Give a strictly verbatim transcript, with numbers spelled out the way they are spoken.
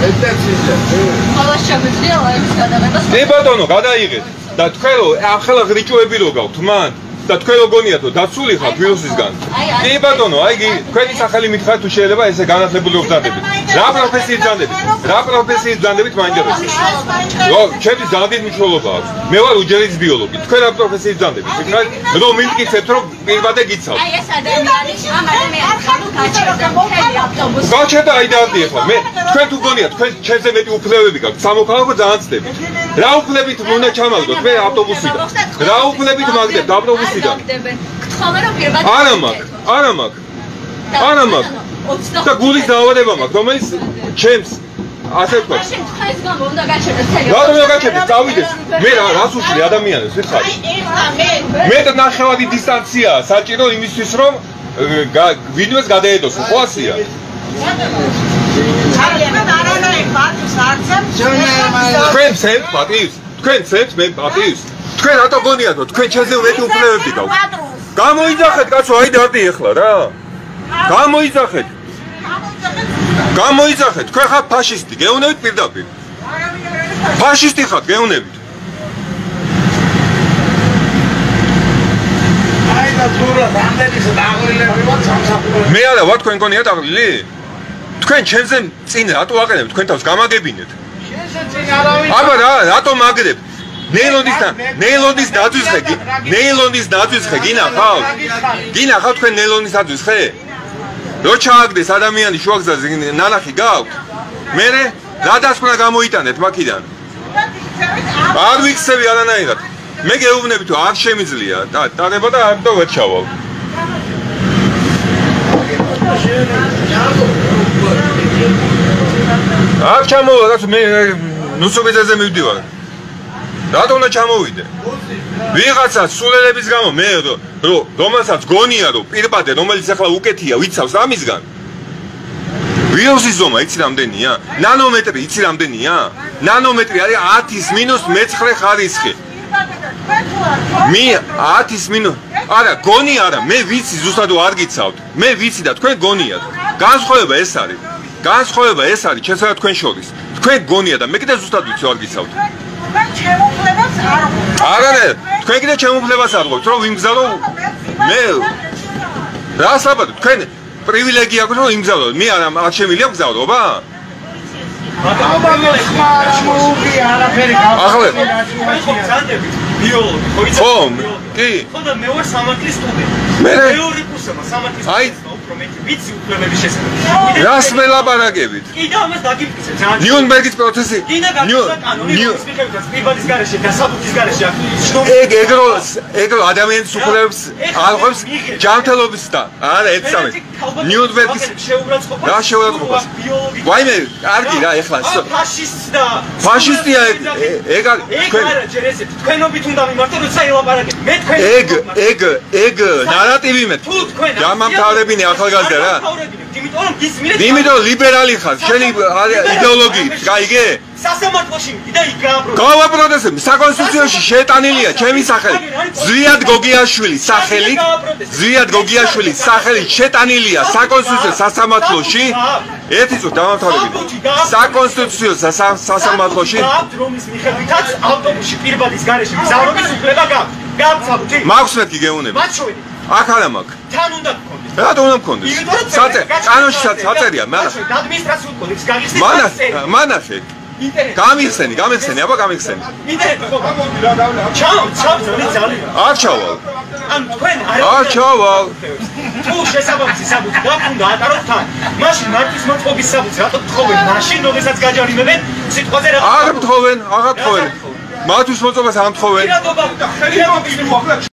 ყველას შემიძლია ლაივის გადაღებას. კი ბატონო, გადაიღეთ და თქვენ ახლა ღრიჭოები რო გაქვთ მან და თქვენ რო გონიათ რომ დაცული ხართ ვირუსისგან. კი ბატონო, აი თქვენი სახელი მითხარით თუ შეიძლება ესე განათლებული ვბრძანდებით. რა პროფესიის ბრძანდებით? რა პროფესიის ბრძანდებით მაინტერესებს. რო ჩემთვის ძალიან მნიშვნელობა აქვს. მე ვარ უჯერის ბიოლოგი. თქვენ რა პროფესიის ბრძანდებით? მითხარით რომ მიმტკიცებთ რომ პირბადე გიცავთ. აი ეს ადამიანი ამ ადამიანს გაჩერდა მთელი ავტობუსი. გაჩერდა აი დადი ახლა მე თქვენ თუ გონიათ თქვენ ჩემზე მეტი უფლებები გაქვთ სამოქალაქო ძალიან ცდებით. რა უფლებით უნდა ჩამაგდოთ მე ავტობუსიდან? რა უფლებით მაგდებთ ავტობუსიდან? გთხოვე რომ პირბადე არა მაქვს, არა მაქვს. არა მაქვს. და გულის დაავადება მაქვს, რომელიც ჩემს ასე ვთქვათ. მაშინ თქვენს გამო უნდა გაჩერდეს მთელი. რატომ უნდა გაჩერდეს? წავიდეს. მე რას უშლი ადამიანებს, ვიხარ. მე და ნახევარი დისტანცია საჭირო იმისთვის რომ ვინმეს გადაედოს, ხო ასია? თქვენ ცემთ პატივს? თქვენ ცემთ მე პატივს? თქვენ რატო გონიათ რომ თქვენ ჩემზე მეტი უფლებები გაქვთ? გამოიძახეთ კაცო, აი დარდი ახლა რა. გამოიძახეთ. გამოიძახეთ, თქვენ ხართ ფაშისტი, გეუნებით პირდაპირ. ფაშისტი ხართ, გეუნებით. აი და თურა რამდენის დაღლილები ვარ სამსახურში. მე არა ვარ თქვენ გონიათ დაღლილი? თქვენ ჩემზე წინ რატო აყენებთ? თქვენ თავს გამაგებინეთ. შენზე წინ არავინ. აბა რა, რატო მაგრებ? ნეილონის და ნეილონის დაძვისხე, ნეილონის დაძვისხე გინახავთ? გინახავთ თქვენ ნეილონის დაძვისხე? რო ჩააგდეს ადამიანი შუაგზაზე ნანახი გაქვთ? მერე რა დასკვნა გამოიტანეთ მაქიდან? არ ვიქცევი არანაირად. მე გეუბნები თუ არ შემიძლია და დარება და არ და ვერ ჩავალ. არ ჩამოვა, რაც მე ნუსუბიძეზე მივდივარ. რატომ უნდა ჩამოვიდე? ვიღაცა სულელების გამო მე რო რომელსაც გონია რომ პირბადე რომელიც ახლა უკეთია ვიცავს ამისგან. ვირუსის ზომა იცი რამდენია? ნანომეტრი იცი რამდენია? ნანომეტრი არის ათის მინუს მეცხრე ხარისხი. მე ათის მინუს არა გონი არა მე ვიცი ზუსტად არ გიცავთ. მე ვიცი და თქვენ გონიათ. განსხვავება ეს არის. განსხვავება ეს არის ჩემსა და თქვენ შორის. თქვენ გონია და მე კიდე ზუსტად ვიცი არ გიცავთ. ჩემუფლებას არ ღვთო. არა, თქვენ კიდე ჩემუფლებას არ ღვთო, რომ ვიმგზავრო მე. რა საბადო, თქვენ პრივილეგია აქვს რომ ვიმგზავრო. მე არ არ შემიძლია მგზავრობა? ახლა ბიოლოგი, ხო იცი? ხო, კი. ხო და მე ვარ სამართლის სტუდენტი. მე მეორე კურსმა სამართლის სტუდენტი უფრო მეტი ვიცი უფლებების შესახებ. რას მელაპარაკებით? კიდე ამას დაგიფიქრე ძალიან. ნიუნბერგის პროცესი. ნიუნბერგის მიხედვით პირბადის გარეშე და საბუთის გარეშე ეგ ეგრო ეგრო ადამიანის უფლებებს არღვევს ჯანმრთელობის და არა ეცამეთ. ნიუნბერგის შეურაცხყოფა. რა შეურაცხყოფა? ვაიმე, კარგი რა ეხლა. ფაშისტი და ფაშისტია ეგ თქვენ ჯერ ესე თქვენობით უნდა მიმართო როცა ელაპარაკეთ. მე თქვენ ეგ ეგ ეგ ნარატივი მე. თუ თქვენ გამამთავრებინე ახალგაზრდა რა. იმიტომ რომ გისმინეთ. იმიტომ ლიბერალი ხარ, შენი იდეოლოგიით, გაიგე? სასამართლოში და იქ გააპროტესტე. გავაპროტესტე, საკონსტიტუციაში შეტანილია ჩემი სახელი. ზვიად გოგიაშვილის სახელი, ზვიად გოგიაშვილის სახელი შეტანილია საკონსტიტუციო სასამართლოში. ერთი წუთი დამამთავრებინე. საკონსტიტუციო სასამართლოში რომის მიხედვითაც ავტობუსში პირბადის გარეშე მგზავრობის უფლება გაქვს. გავცადოთ. მაქვს მეთქი გეუნები. მაჩვენე. აქ არა მაქვს. თან უნდა გქონდეს. რატომ უნდა გქონდეს? საწერ, კანონში საწერია, მაგრამ ადმინისტრაციულ კოდექსში გაგიხსენე. მანახე, მანახე. გამიხსენი, გამიხსენი, აბა გამიხსენი. ინტერნეტი ხო გამოვიდი რა დავლა. ჩავ, ჩავ, ძალიან. არ ჩავალ. ან თქვენ არ ჩავალ. თუ შესაბამისი საბუთი გაქვთ, ატაროთ თან. მაშინ მარკის მოწყობის საბუთს რატო გთხოვენ? მაშინ როდესაც გაჯარიმებენ სიტყვაზე რა. არ გთხოვენ, აღარ გთხოვენ. მათთვის მოწყობას ამთხოვენ.